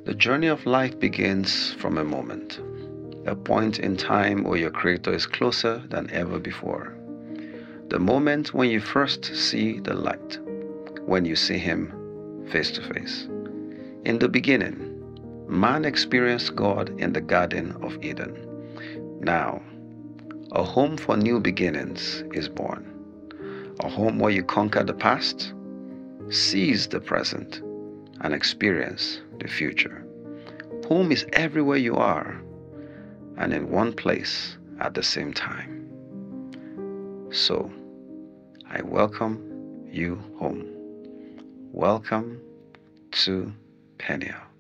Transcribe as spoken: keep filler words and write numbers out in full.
The journey of life begins from a moment, a point in time where your Creator is closer than ever before. The moment when you first see the light, when you see Him face to face. In the beginning, man experienced God in the Garden of Eden. Now, a home for new beginnings is born. A home where you conquer the past, seize the present, and experience the future. Home is everywhere you are and in one place at the same time. So, I welcome you home. Welcome to Peniel.